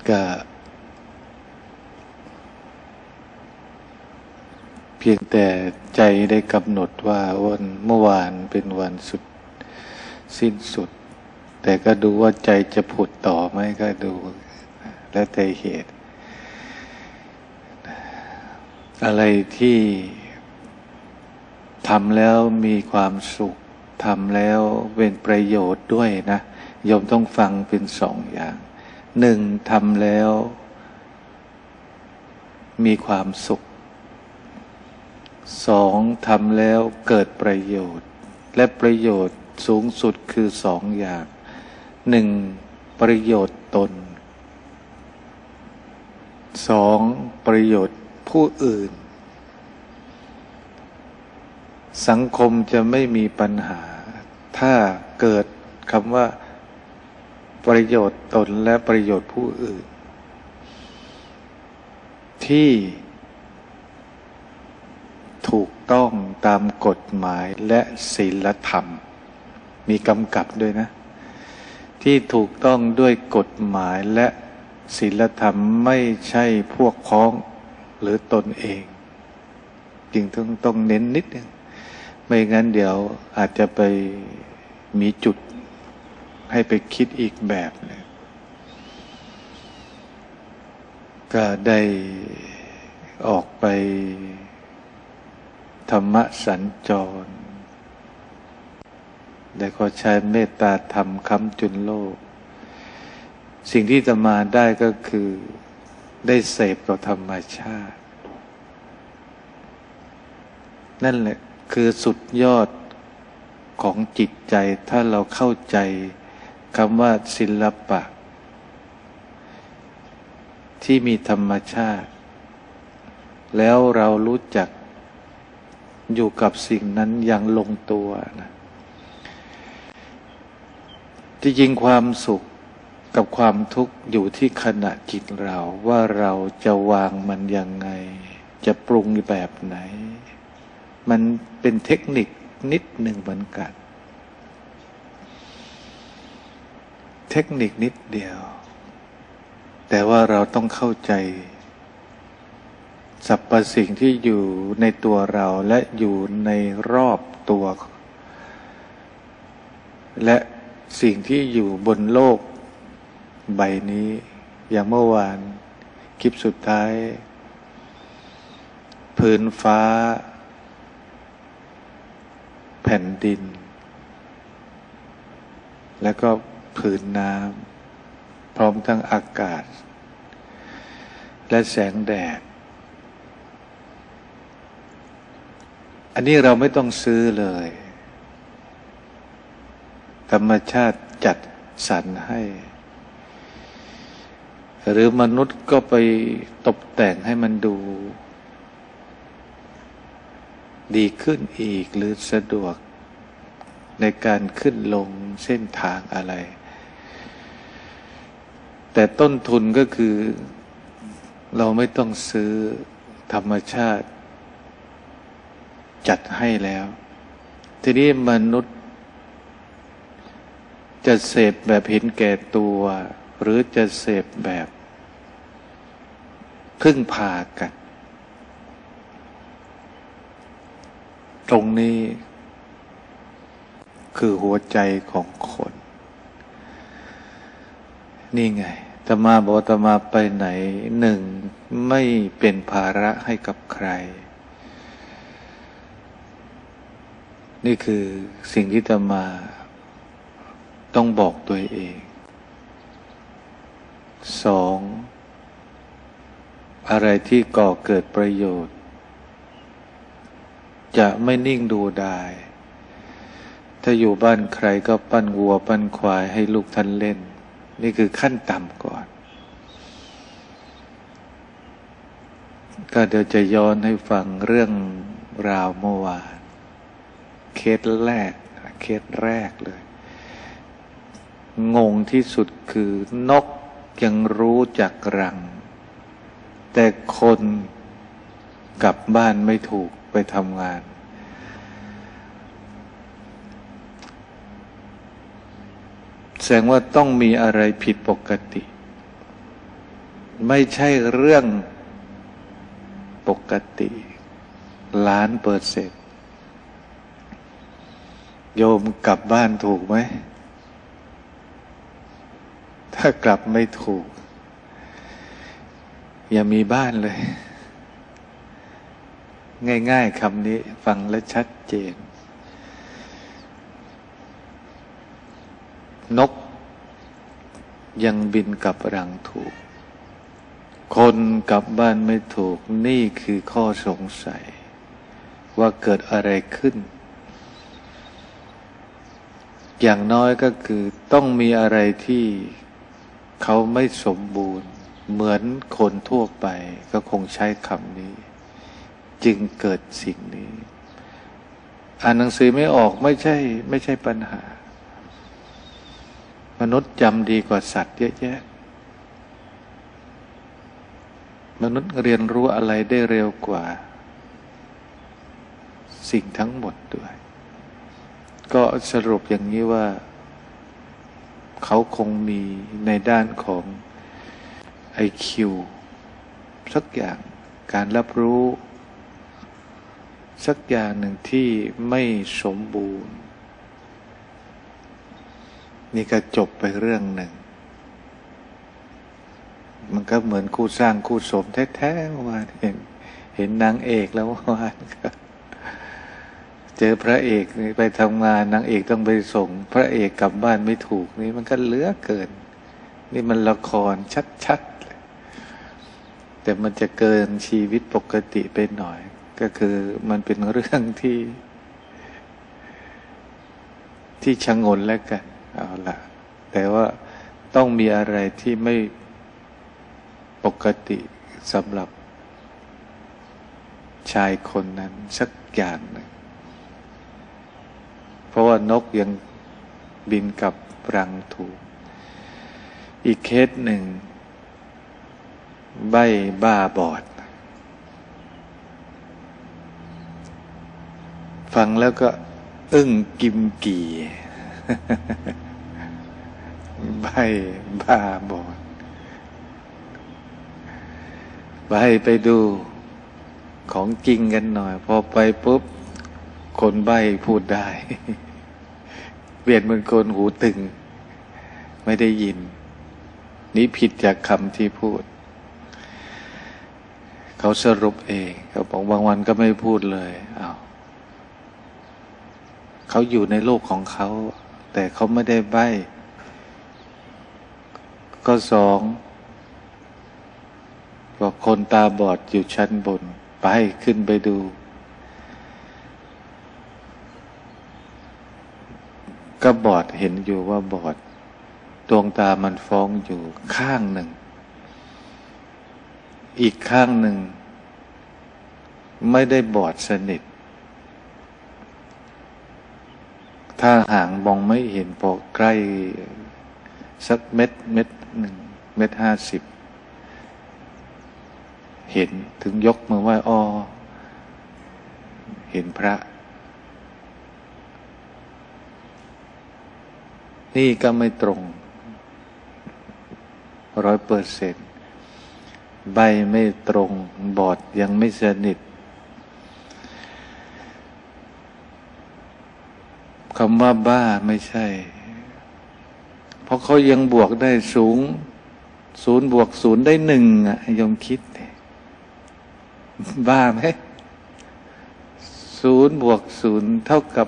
ก็เพียงแต่ใจได้กำหนดว่าวันเมื่อวานเป็นวันสุดสิ้นสุดแต่ก็ดูว่าใจจะผุดต่อไหมก็ดูแล้วแต่เหตุอะไรที่ทำแล้วมีความสุขทำแล้วเป็นประโยชน์ด้วยนะโยมต้องฟังเป็นสองอย่างหนึ่งทำแล้วมีความสุขสองทำแล้วเกิดประโยชน์และประโยชน์สูงสุดคือสองอย่างหนึ่งประโยชน์ตนสองประโยชน์ผู้อื่นสังคมจะไม่มีปัญหาถ้าเกิดคำว่าประโยชน์ตนและประโยชน์ผู้อื่นที่ถูกต้องตามกฎหมายและศีลธรรมมีกำกับด้วยนะที่ถูกต้องด้วยกฎหมายและศีลธรรมไม่ใช่พวกพ้องหรือตนเองจึงต้องเน้นนิดนึงไม่งั้นเดี๋ยวอาจจะไปมีจุดให้ไปคิดอีกแบบนึงก็ได้ออกไปธรรมสัญจรได้ขอใช้เมตตาธรรมค้ำจุนโลกสิ่งที่จะมาได้ก็คือได้เสพกับธรรมชาตินั่นแหละคือสุดยอดของจิตใจถ้าเราเข้าใจคำว่าศิลปะที่มีธรรมชาติแล้วเรารู้จักอยู่กับสิ่งนั้นอย่างลงตัวนะจริงๆความสุขกับความทุกข์อยู่ที่ขณะจิตเราว่าเราจะวางมันยังไงจะปรุงแบบไหนมันเป็นเทคนิคนิดหนึ่งเหมือนกันเทคนิคนิดเดียวแต่ว่าเราต้องเข้าใจสรรพสิ่งที่อยู่ในตัวเราและอยู่ในรอบตัวและสิ่งที่อยู่บนโลกใบนี้อย่างเมื่อวานคลิปสุดท้ายพื้นฟ้าแผ่นดินแล้วก็ผืนน้ำพร้อมทั้งอากาศและแสงแดดอันนี้เราไม่ต้องซื้อเลยธรรมชาติจัดสรรให้หรือมนุษย์ก็ไปตกแต่งให้มันดูดีขึ้นอีกหรือสะดวกในการขึ้นลงเส้นทางอะไรแต่ต้นทุนก็คือเราไม่ต้องซื้อธรรมชาติจัดให้แล้วทีนี้มนุษย์จะเสพแบบเห็นแก่ตัวหรือจะเสพแบบพึ่งพากันตรงนี้คือหัวใจของคนนี่ไงอาตมาบอกอาตมาไปไหนหนึ่งไม่เป็นภาระให้กับใครนี่คือสิ่งที่อาตมาต้องบอกตัวเองสองอะไรที่ก่อเกิดประโยชน์จะไม่นิ่งดูดายถ้าอยู่บ้านใครก็ปั้นวัวปั้นควายให้ลูกท่านเล่นนี่คือขั้นต่ำก่อนก็เดี๋ยวจะย้อนให้ฟังเรื่องราวเมื่อวานเคสแรกเลยงงที่สุดคือนกยังรู้จักรังแต่คนกลับบ้านไม่ถูกไปทำงานแสดงว่าต้องมีอะไรผิดปกติไม่ใช่เรื่องปกติ1,000,000%โยมกลับบ้านถูกไหมถ้ากลับไม่ถูกอย่ามีบ้านเลยง่ายๆคำนี้ฟังและชัดเจนนกยังบินกลับรังถูกคนกลับบ้านไม่ถูกนี่คือข้อสงสัยว่าเกิดอะไรขึ้นอย่างน้อยก็คือต้องมีอะไรที่เขาไม่สมบูรณ์เหมือนคนทั่วไปก็คงใช้คำนี้จึงเกิดสิ่งนี้อ่านหนังสือไม่ออกไม่ใช่ปัญหามนุษย์จำดีกว่าสัตว์เยอะแยะมนุษย์เรียนรู้อะไรได้เร็วกว่าสิ่งทั้งหมดด้วยก็สรุปอย่างนี้ว่าเขาคงมีในด้านของ IQ สักอย่างการรับรู้สักอย่างหนึ่งที่ไม่สมบูรณ์นี่ก็จบไปเรื่องหนึ่งมันก็เหมือนคู่สร้างคู่สมแท้ๆว่าเห็นนางเอกแล้วว่าเจอพระเอกนี่ไปทำงานนางเอกต้องไปส่งพระเอกกลับบ้านไม่ถูกนี่มันก็เหลือเกินนี่มันละครชัดๆเลยแต่มันจะเกินชีวิตปกติไปหน่อยก็คือมันเป็นเรื่องที่ชงนแล้วกันเอาล่ะแต่ว่าต้องมีอะไรที่ไม่ปกติสำหรับชายคนนั้นสักอย่างหนึ่งเพราะว่านกยังบินกับรังถูกอีกเคสหนึ่งใบ้บ้าบอดฟังแล้วก็อึ้งกิมกี่ใบ้บ้าบอดไปดูของจริงกันหน่อยพอไปปุ๊บคนใบ้พูดได้เปลี่ยนเป็นคนหูตึงไม่ได้ยินนี่ผิดจากคำที่พูดเขาสรุปเองเขาบอกบางวันก็ไม่พูดเลยอ้าวเขาอยู่ในโลกของเขาแต่เขาไม่ได้ใบ้ก็สองบอกคนตาบอดอยู่ชั้นบนไปขึ้นไปดูก็บอดเห็นอยู่ว่าบอดดวงตามันฟ้องอยู่ข้างหนึ่งอีกข้างหนึ่งไม่ได้บอดสนิทถ้าห่างมองไม่เห็นพอใกล้สักเม็ด1.50 เม็ดเห็นถึงยกมือไหว้อ้อเห็นพระนี่ก็ไม่ตรง100%ใบไม่ตรงบอดยังไม่สนิทคำว่าบ้าไม่ใช่เพราะเขายังบวกได้สูง0 บวก 0ได้1อ่ะยมคิดบ้าไหม0 บวก 0เท่ากับ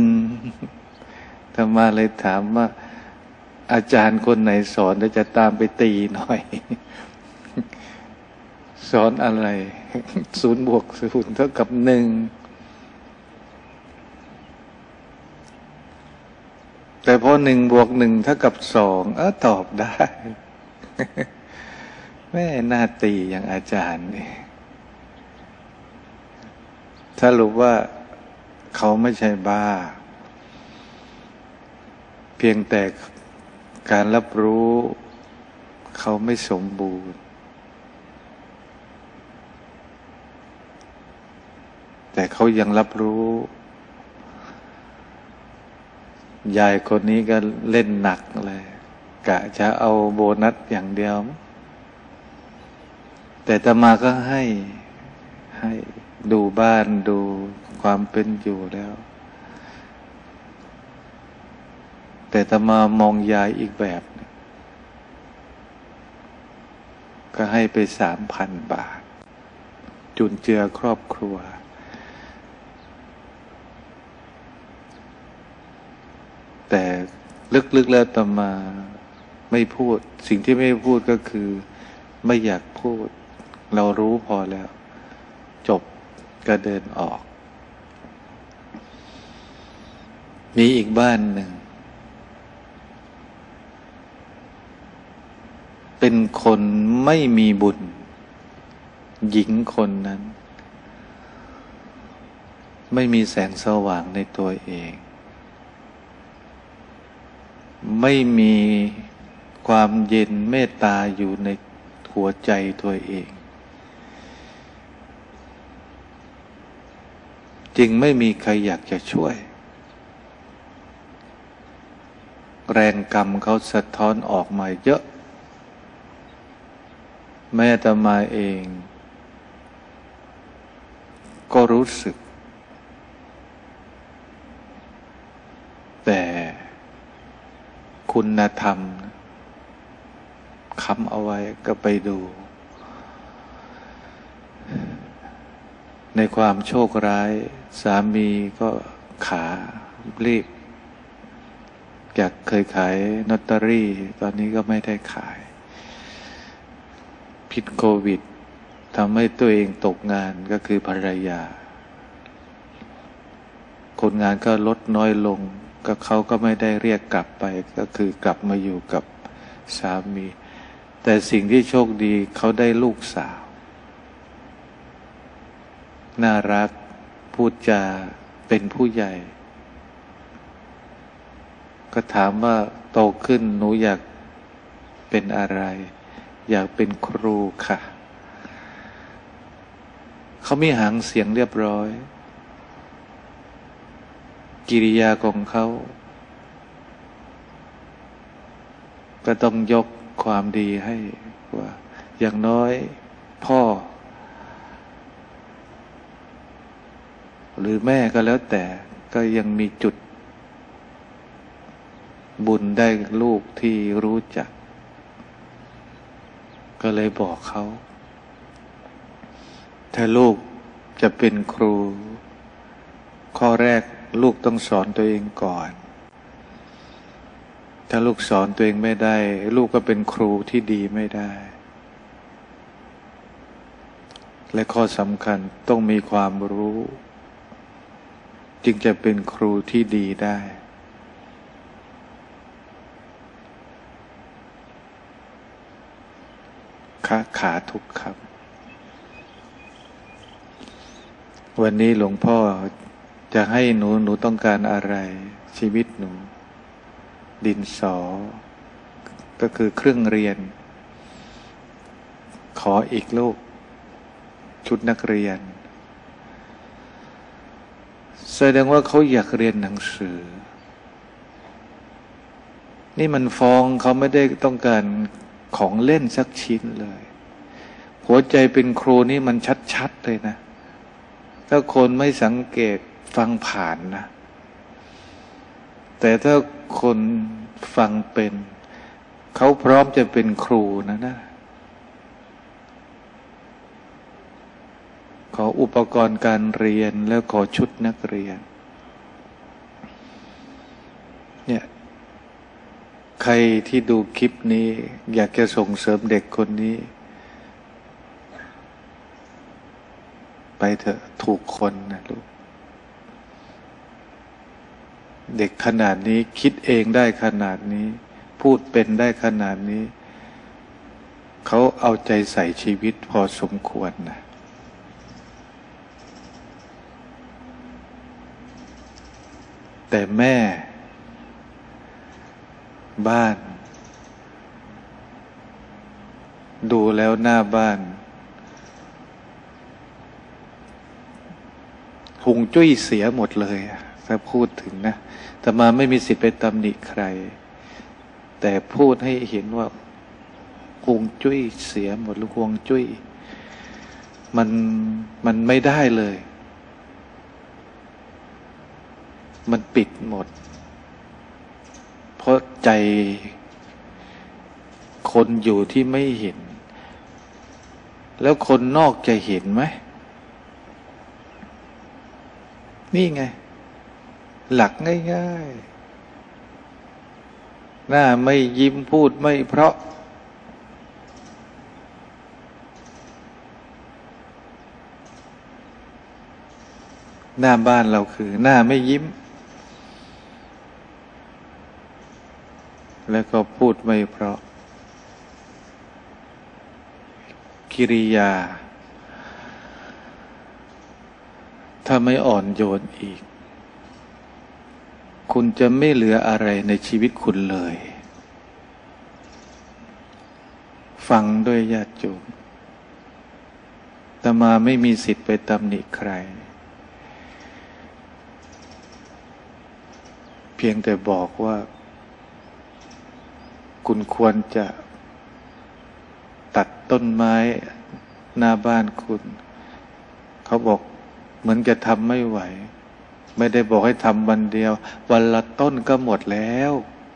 1ธรรมาเลยถามว่าอาจารย์คนไหนสอนแล้วจะตามไปตีหน่อยสอนอะไร0 บวก 0เท่ากับ1แต่พอ1 บวก 1เท่ากับ2ตอบได้แม่น่าตีอย่างอาจารย์นี่ถ้ารู้ว่าเขาไม่ใช่บ้าเพียงแต่การรับรู้เขาไม่สมบูรณ์แต่เขายังรับรู้ยายคนนี้ก็เล่นหนักเลยกะจะเอาโบนัสอย่างเดียวแต่อาตมาก็ให้ดูบ้านดูความเป็นอยู่แล้ว แต่อาตมามองยายอีกแบบนึงก็ให้ไป3,000 บาท จุนเจือครอบครัวแต่ลึกๆแล้วอาตมาไม่พูดสิ่งที่ไม่พูดก็คือไม่อยากพูดเรารู้พอแล้วจบก็เดินออกมีอีกบ้านหนึ่งเป็นคนไม่มีบุญหญิงคนนั้นไม่มีแสงสว่างในตัวเองไม่มีความเย็นเมตตาอยู่ในหัวใจตัวเองจึงไม่มีใครอยากจะช่วยแรงกรรมเขาสะท้อนออกมาเยอะแม้อาตมาเองก็รู้สึกแต่คุณธรรมค้ำเอาไว้ก็ไปดูในความโชคร้ายสามีก็ขารีบจากเคยขายลอตเตอรี่ตอนนี้ก็ไม่ได้ขายพิษโควิดทำให้ตัวเองตกงานก็คือภรรยาคนงานก็ลดน้อยลงก็เขาก็ไม่ได้เรียกกลับไปก็คือกลับมาอยู่กับสามีแต่สิ่งที่โชคดีเขาได้ลูกสาวน่ารักพูดจาเป็นผู้ใหญ่ก็ถามว่าโตขึ้นหนูอยากเป็นอะไรอยากเป็นครูค่ะเขามีหางเสียงเรียบร้อยกิริยาของเขาก็ต้องยกความดีให้ว่าอย่างน้อยพ่อหรือแม่ก็แล้วแต่ก็ยังมีจุดบุญได้ลูกที่รู้จักก็เลยบอกเขาถ้าลูกจะเป็นครูข้อแรกลูกต้องสอนตัวเองก่อนถ้าลูกสอนตัวเองไม่ได้ลูกก็เป็นครูที่ดีไม่ได้และข้อสำคัญต้องมีความรู้จึงจะเป็นครูที่ดีได้ขาทุกคำวันนี้หลวงพ่อจะให้หนูต้องการอะไรชีวิตหนูดินสอก็คือเครื่องเรียนขออีกลูกชุดนักเรียนแสดงว่าเขาอยากเรียนหนังสือนี่มันฟ้องเขาไม่ได้ต้องการของเล่นสักชิ้นเลยหัวใจเป็นครูนี่มันชัดๆเลยนะถ้าคนไม่สังเกตฟังผ่านนะแต่ถ้าคนฟังเป็นเขาพร้อมจะเป็นครูนะขออุปกรณ์การเรียนแล้วขอชุดนักเรียนเนี่ยใครที่ดูคลิปนี้อยากจะส่งเสริมเด็กคนนี้ไปเถอะถูกคนนะลูกเด็กขนาดนี้คิดเองได้ขนาดนี้พูดเป็นได้ขนาดนี้เขาเอาใจใส่ชีวิตพอสมควรนะแต่แม่บ้านดูแล้วหน้าบ้านฮวงจุ้ยเสียหมดเลยถ้าพูดถึงนะแต่มาไม่มีสิทธิ์ไปตำหนิใครแต่พูดให้เห็นว่าฮวงจุ้ยเสียหมดหรือฮวงจุ้ยมันมันไม่ได้เลย มันปิดหมด เพราะใจคนอยู่ที่ไม่เห็น แล้วคนนอกจะเห็นไหมนี่ไงหลักง่ายๆหน้าไม่ยิ้มพูดไม่เพราะหน้าบ้านเราคือหน้าไม่ยิ้มแล้วก็พูดไม่เพราะกิริยาถ้าไม่อ่อนโยนอีกคุณจะไม่เหลืออะไรในชีวิตคุณเลยฟังด้วยญาติโยมอาตมาไม่มีสิทธิ์ไปตำหนิใครเพียงแต่บอกว่าคุณควรจะตัดต้นไม้หน้าบ้านคุณเขาบอกเหมือนจะทำไม่ไหวไม่ได้บอกให้ทำวันเดียววันละต้นก็หมดแล้ว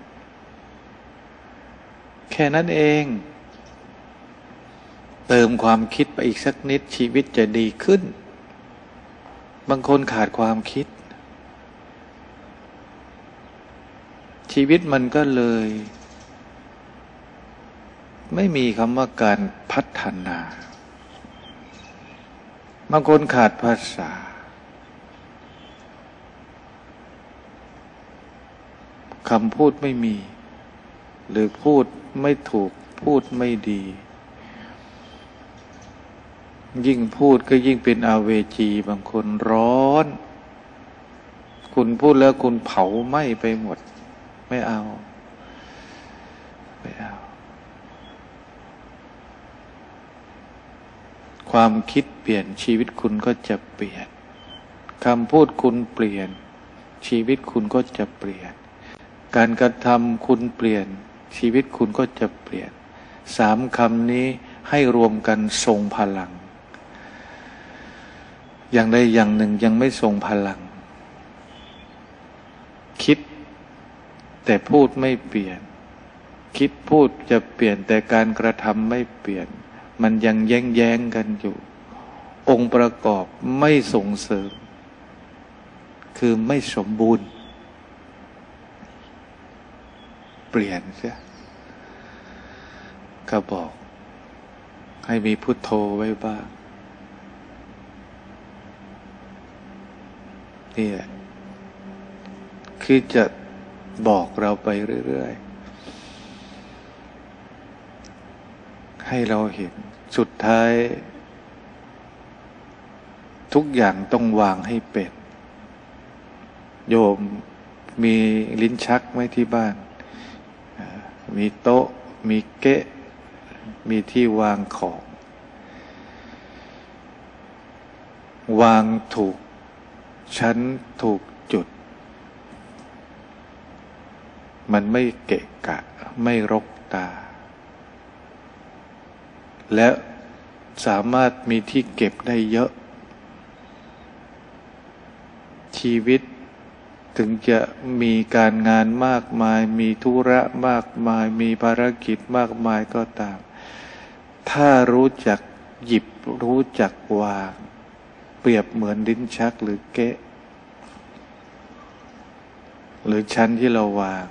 แค่นั้นเองเติมความคิดไปอีกสักนิดชีวิตจะดีขึ้นบางคนขาดความคิดชีวิตมันก็เลยไม่มีคำว่าการพัฒนาบางคนขาดภาษาคำพูดไม่มีหรือพูดไม่ถูกพูดไม่ดียิ่งพูดก็ยิ่งเป็นอาเวจีบางคนร้อนคุณพูดแล้วคุณเผาไหม้ไปหมดไม่เอาความคิดเปลี่ยนชีวิตคุณก็จะเปลี่ยนคำพูดคุณเปลี่ยนชีวิตคุณก็จะเปลี่ยนการกระทำคุณเปลี่ยนชีวิตคุณก็จะเปลี่ยนสามคำนี้ให้รวมกันทรงพลังอย่างใดอย่างหนึ่งยังไม่ทรงพลังคิดแต่พูดไม่เปลี่ยนคิดพูดจะเปลี่ยนแต่การกระทำไม่เปลี่ยนมันยังแย้งกันอยู่องค์ประกอบไม่ส่งเสริมคือไม่สมบูรณ์เปลี่ยนเสียก็บอกให้มีพุทโธไว้บ้างนี่แหละคือจะบอกเราไปเรื่อยๆให้เราเห็นสุดท้ายทุกอย่างต้องวางให้เป็นโยมมีลิ้นชักไหมที่บ้านมีโต๊ะมีเก๊ะมีที่วางของวางถูกชั้นถูกจุดมันไม่เกะกะไม่รกตาและสามารถมีที่เก็บได้เยอะชีวิตถึงจะมีการงานมากมายมีธุระมากมายมีภารกิจมากมายก็ตามถ้ารู้จักหยิบรู้จักวางเปรียบเหมือนลิ้นชักหรือเก๊ะหรือชั้นที่เราวาง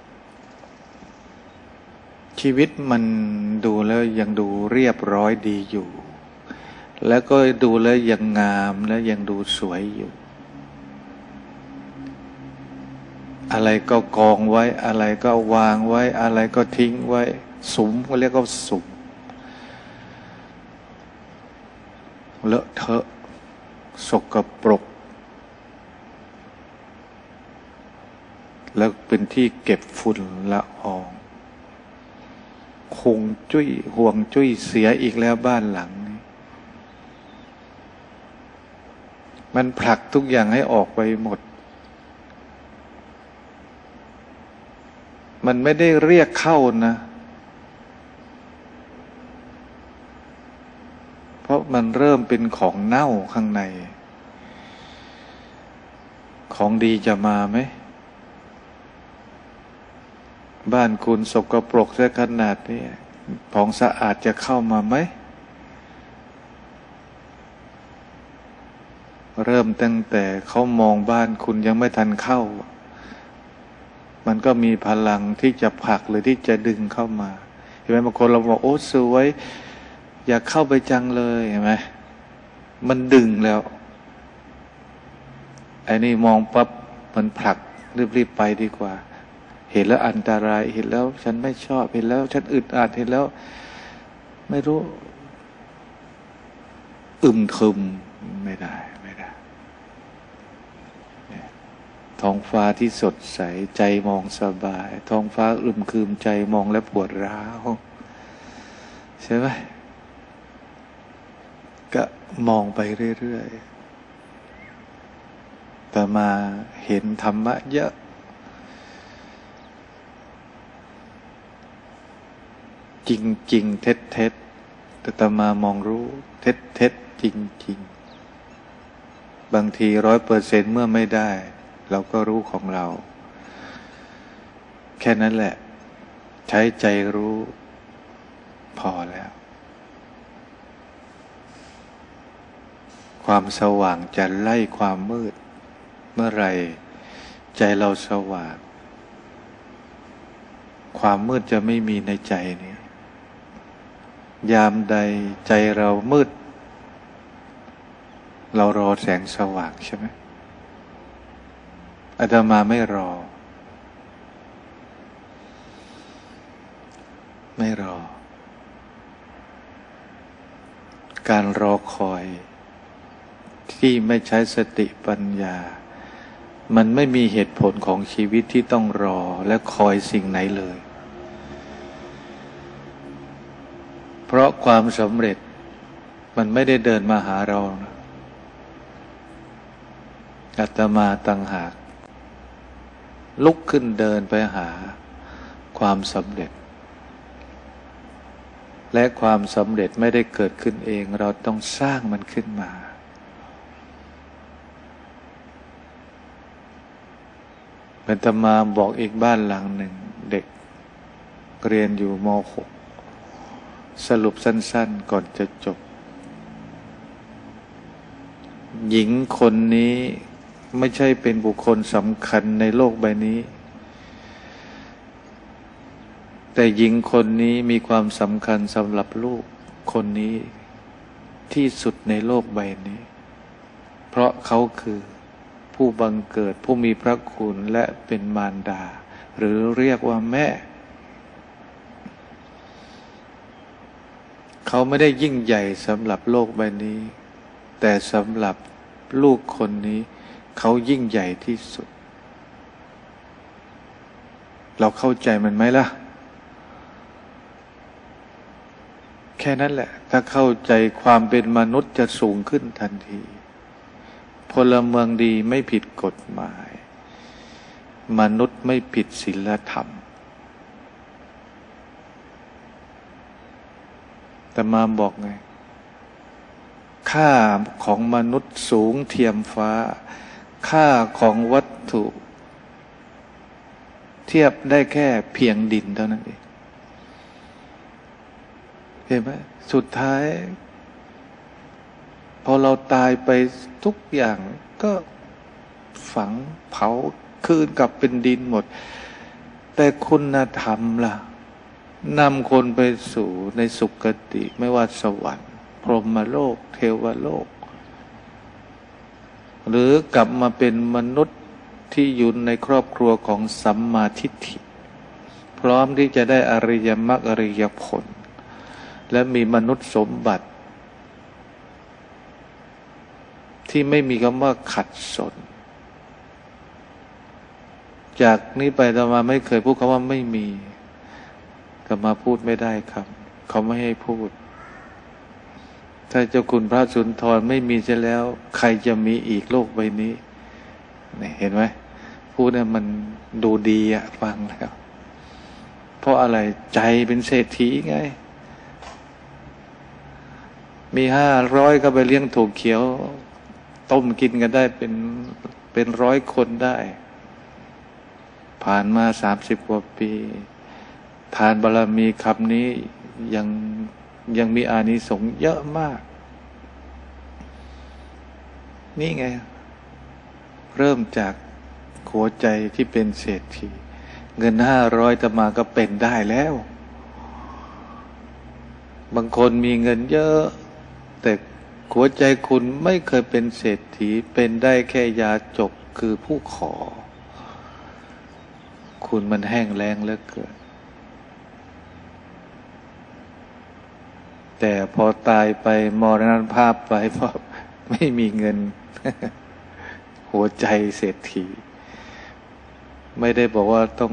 ชีวิตมันดูแล้วยังดูเรียบร้อยดีอยู่แล้วก็ดูแล้วยังงามและยังดูสวยอยู่อะไรก็กองไว้อะไรก็วางไว้อะไรก็ทิ้งไว้สุมก็เรียกว่าสุมเลอะเทอะสกปรกแล้วเป็นที่เก็บฝุ่นละอองคงจุ้ยห่วงจุ้ยเสียอีกแล้วบ้านหลังนี้มันผลักทุกอย่างให้ออกไปหมดมันไม่ได้เรียกเข้านะเพราะมันเริ่มเป็นของเน่าข้างในของดีจะมาไหมบ้านคุณสกปรกซะขนาดนี้ของสะอาดจะเข้ามาไหมเริ่มตั้งแต่เขามองบ้านคุณยังไม่ทันเข้ามันก็มีพลังที่จะผลักหรือที่จะดึงเข้ามาเห็นไหมบางคนเราบอกโอ้สวยอยากเข้าไปจังเลยเห็นไหมมันดึงแล้วไอ้นี่มองปั๊บมันผลักรีบๆไปดีกว่าเห็นแล้วอันตรายเห็นแล้วฉันไม่ชอบเห็นแล้วฉันอึดอัดเห็นแล้วไม่รู้ทึมไม่ได้ท้องฟ้าที่สดใสใจมองสบายท้องฟ้าครึมใจมองแล้วปวดร้าวใช่ไหมก็มองไปเรื่อยๆแต่มาเห็นธรรมะเยอะจริงๆเท็จแต่ตมามองรู้เท็จจริงๆบางที100%เมื่อไม่ได้เราก็รู้ของเราแค่นั้นแหละใช้ใจรู้พอแล้วความสว่างจะไล่ความมืดเมื่อไรใจเราสว่างความมืดจะไม่มีในใจนี้ยามใดใจเรามืดเรารอแสงสว่างใช่ไหมอาตมาไม่รอการรอคอยที่ไม่ใช้สติปัญญามันไม่มีเหตุผลของชีวิตที่ต้องรอและคอยสิ่งไหนเลยเพราะความสำเร็จมันไม่ได้เดินมาหาเรานะอาตมาต่างหากลุกขึ้นเดินไปหาความสำเร็จและความสำเร็จไม่ได้เกิดขึ้นเองเราต้องสร้างมันขึ้นมาอาตมาบอกอีกบ้านหลังหนึ่งเด็กเรียนอยู่ม.6 สรุปสั้นๆก่อนจะจบหญิงคนนี้ไม่ใช่เป็นบุคคลสำคัญในโลกใบนี้แต่หญิงคนนี้มีความสำคัญสำหรับลูกคนนี้ที่สุดในโลกใบนี้เพราะเขาคือผู้บังเกิดผู้มีพระคุณและเป็นมารดาหรือเรียกว่าแม่เขาไม่ได้ยิ่งใหญ่สำหรับโลกใบนี้แต่สำหรับลูกคนนี้เขายิ่งใหญ่ที่สุดเราเข้าใจมันไหมล่ะแค่นั้นแหละถ้าเข้าใจความเป็นมนุษย์จะสูงขึ้นทันทีพลเมืองดีไม่ผิดกฎหมายมนุษย์ไม่ผิดศีลธรรมแต่มาบอกไงค่าของมนุษย์สูงเทียมฟ้าค่าของวัตถุเทียบได้แค่เพียงดินเท่านั้นเองเห็นไหมสุดท้ายพอเราตายไปทุกอย่างก็ฝังเผาคืนกลับเป็นดินหมดแต่คุณธรรมล่ะนำคนไปสู่ในสุคติไม่ว่าสวรรค์พรหมโลกเทวโลกหรือกลับมาเป็นมนุษย์ที่อยู่ในครอบครัวของสัมมาทิฏฐิพร้อมที่จะได้อริยมรรคอริยผลและมีมนุษย์สมบัติที่ไม่มีคำว่าขัดสนจากนี้ไปอาตมาไม่เคยพูดคำว่าไม่มีอาตมาพูดไม่ได้ครับเขาไม่ให้พูดถ้าเจ้าคุณพระสุนทรไม่มีเสียแล้วใครจะมีอีกโลกใบนี้นี่เห็นไหมพูดเนี่ยมันดูดีอะฟังแล้วเพราะอะไรใจเป็นเศรษฐีไงมี500ก็ไปเลี้ยงถั่วเขียวต้มกินกันได้เป็น100 คนได้ ผ่านมา30 กว่าปีทานบารมีคำนี้ยังมีอานิสงส์เยอะมาก นี่ไงเริ่มจากหัวใจที่เป็นเศรษฐีเงิน500จะมาก็เป็นได้แล้วบางคนมีเงินเยอะแต่หัวใจคุณไม่เคยเป็นเศรษฐีเป็นได้แค่ยาจกคือผู้ขอคุณมันแห้งแล้งเหลือเกินแต่พอตายไปมรณภาพไปเพราะไม่มีเงิน หัวใจเศรษฐีไม่ได้บอกว่าต้อง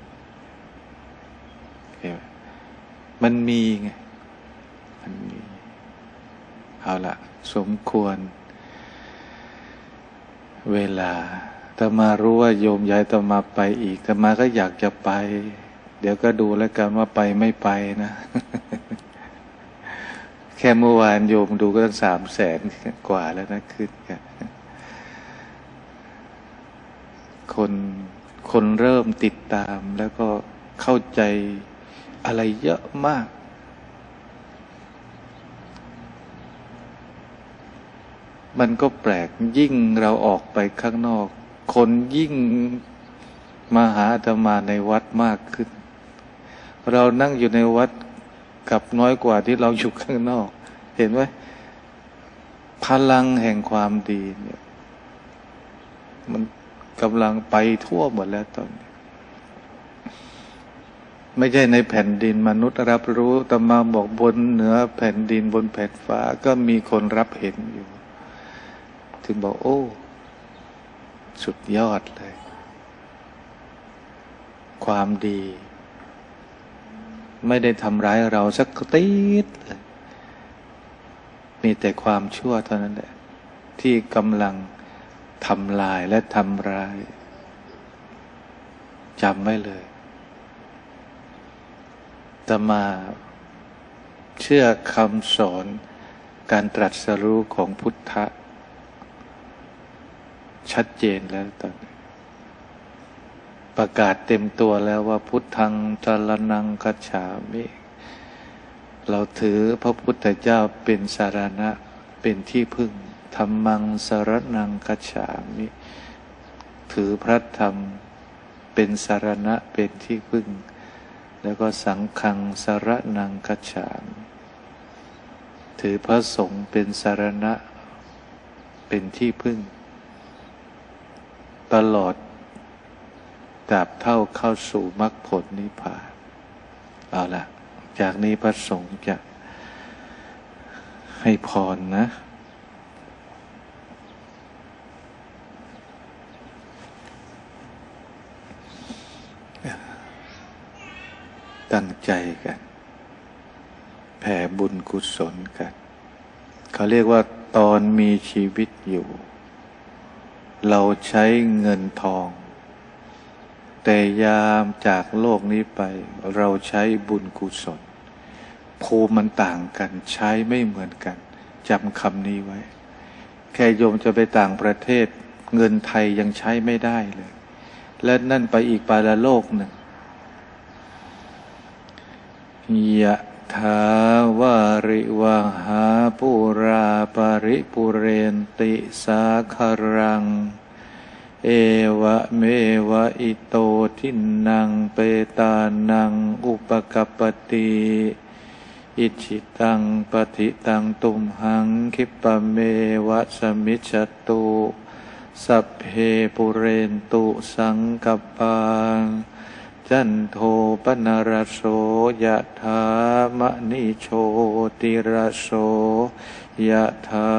มันมีไงมันมีเอาละสมควรเวลาถ้ามารู้ว่าโยมย้ายต่อมาไปอีกแต่มาก็อยากจะไปเดี๋ยวก็ดูแล้วกันว่าไปไม่ไปนะ แค่เมื่อวานโยมดูก็ตั้ง300,000 กว่าแล้วนะขึ้นกันคนเริ่มติดตามแล้วก็เข้าใจอะไรเยอะมากมันก็แปลกยิ่งเราออกไปข้างนอกคนยิ่งมาหาอาตมาในวัดมากขึ้นเรานั่งอยู่ในวัดกับน้อยกว่าที่เราอยู่ข้างนอกเห็นไหมพลังแห่งความดีเนี่ยมันกำลังไปทั่วหมดแล้วตอนนี้ไม่ใช่ในแผ่นดินมนุษย์รับรู้แต่มาบอกบนเหนือแผ่นดินบนแผ่นฟ้าก็มีคนรับเห็นอยู่ถึงบอกโอ้สุดยอดเลยความดีไม่ได้ทำร้ายเราสักติดเลยมีแต่ความชั่วเท่านั้นแหละที่กำลังทำลายและทำร้ายจำไว้เลยอาตมาเชื่อคำสอนการตรัสรู้ของพุทธะชัดเจนแล้วตอนนี้ประกาศเต็มตัวแล้วว่าพุทธังสรณังคัจฉามิเราถือพระพุทธเจ้าเป็นสรณะเป็นที่พึ่งธัมมังสรณังคัจฉามิถือพระธรรมเป็นสรณะเป็นที่พึ่งแล้วก็สังฆังสรณังคัจฉามิถือพระสงฆ์เป็นสรณะเป็นที่พึ่งตลอดตราบเท่าเข้าสู่มรรคผลนิพพานเอาล่ะจากนี้พระสงฆ์จะให้พรนะตั้งใจกันแผ่บุญกุศลกันเขาเรียกว่าตอนมีชีวิตอยู่เราใช้เงินทองแต่ยามจากโลกนี้ไปเราใช้บุญกุศลภูมิมันต่างกันใช้ไม่เหมือนกันจำคำนี้ไว้แค่โยมจะไปต่างประเทศเงินไทยยังใช้ไม่ได้เลยและนั่นไปอีกปาลโลกหนึ่งยะถาวาริวหาปุราปริปุเรนติสาคารังเอวะเมวะอิโตทินังเปตานังอุปกัปปติอิจิตังปฏิตังตุมหังคิปะเมวะสมิจฉตุสัพเพปุเรนตุสังกัปปาจันโทปนรสโสยะถามณิโชติรสโสยะถา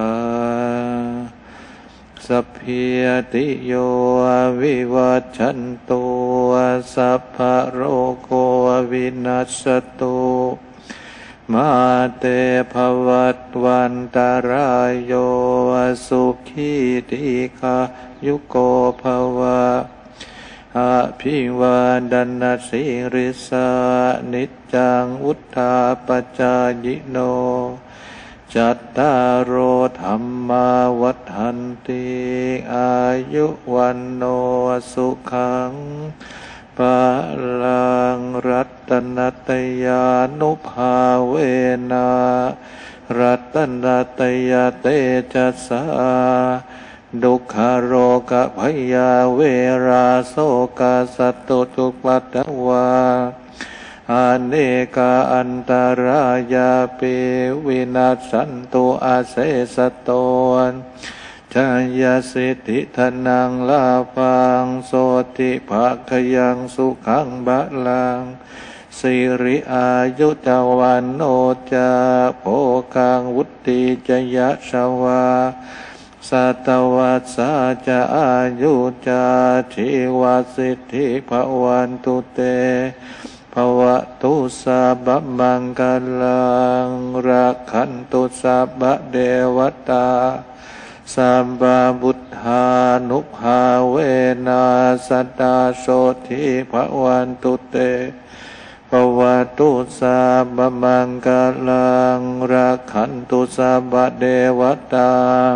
สัพพิติโยวิวัชชันตุสัพพะโรโควินัสสตุมาเตภวัตวันตรายโยสุขีติกายุโกภวะอภิวาดนาสิริสานิจจังวุธาปจายโนจัตตารโอธรรมาวัฏันติอายุวันโนสุขังปะลังรัตนัตยานุภาเวนะรัตนัตยาเตจัสสาดุขโรกภยาเวราโสกสัตตุทุกปัตตวาอเนกาอันตรายาปิวินาสันตุอาเสสโตนชายาสิทธิธนังลาภังโสติภะคยังสุขังบะลังสิริอายุจาวันโนจาโภกังวุติจยะชวาสัตวัสสะจะอายุจาชีวสิทธิภวันตุเตภวตุสัพพมังคลังรักขันตุสัพพเดวตาสัมปะบุทธานุภาเวนะสัตตาโสทิภวันตุเตภวตุสัพพมังคลังรักขันตุสัพพเดวตา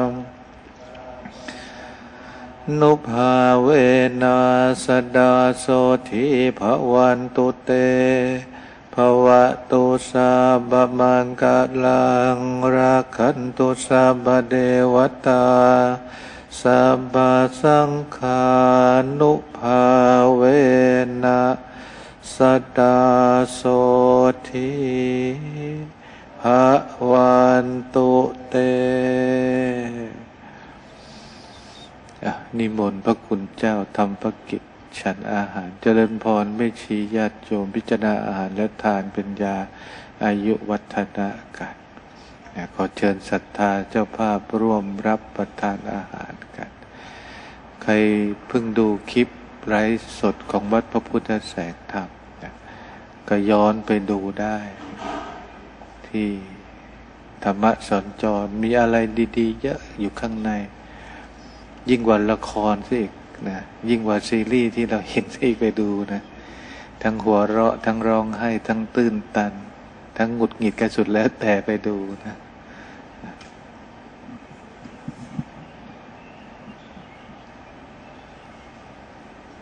นุภาเวนะสดาโสทิภวันตุเตภวตุสัพพมังคลังรักขันตุสัพพเดวตาสัพพสังฆานุภาเวนะสดาโสทิภวันตุเตนิมนต์พระคุณเจ้าทำภกิจฉันอาหารเจริญพรไม่ชี้ญาติโยมพิจารณาอาหารและทานเป็นยาอายุวัฒนะกันขอเชิญศรัทธาเจ้าภาพร่วมรับประทานอาหารกันใครเพิ่งดูคลิปไลฟ์สดของวัดพระพุทธแสงธรรมก็ย้อนไปดูได้ที่ธรรมะสอนจรมีอะไรดีๆเยอะอยู่ข้างในยิ่งกว่าละครซะอีกนะยิ่งกว่าซีรีส์ที่เราเห็นที่ไปดูนะทั้งหัวเราะทั้งร้องไห้ทั้งตื้นตันทั้งหงุดหงิดกันสุดแล้วแต่ไปดูนะ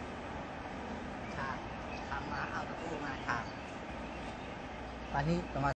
ทำมาเอาตะปูมาครับตอนนี้